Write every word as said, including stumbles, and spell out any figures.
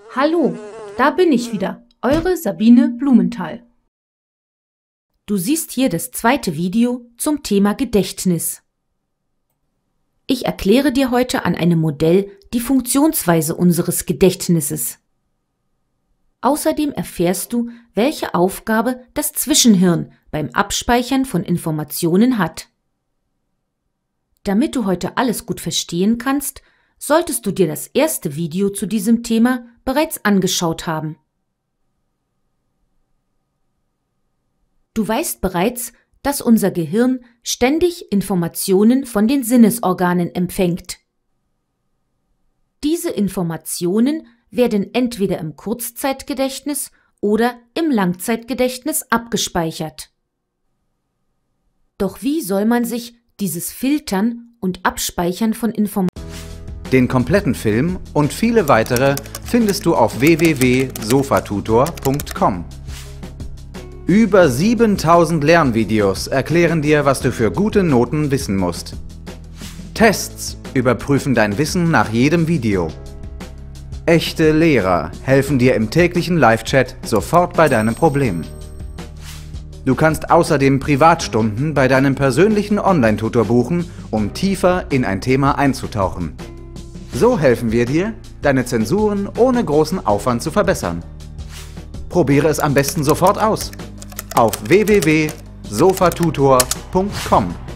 Hallo, da bin ich wieder, eure Sabine Blumenthal. Du siehst hier das zweite Video zum Thema Gedächtnis. Ich erkläre dir heute an einem Modell die Funktionsweise unseres Gedächtnisses. Außerdem erfährst du, welche Aufgabe das Zwischenhirn beim Abspeichern von Informationen hat. Damit du heute alles gut verstehen kannst, solltest du dir das erste Video zu diesem Thema bereits angeschaut haben. Du weißt bereits, dass unser Gehirn ständig Informationen von den Sinnesorganen empfängt. Diese Informationen werden entweder im Kurzzeitgedächtnis oder im Langzeitgedächtnis abgespeichert. Doch wie soll man sich dieses Filtern und Abspeichern von Informationen? Den kompletten Film und viele weitere findest du auf w w w punkt sofatutor punkt com. Über siebentausend Lernvideos erklären dir, was du für gute Noten wissen musst. Tests überprüfen dein Wissen nach jedem Video. Echte Lehrer helfen dir im täglichen Live-Chat sofort bei deinem Problem. Du kannst außerdem Privatstunden bei deinem persönlichen Online-Tutor buchen, um tiefer in ein Thema einzutauchen. So helfen wir dir, deine Zensuren ohne großen Aufwand zu verbessern. Probiere es am besten sofort aus auf w w w punkt sofatutor punkt com.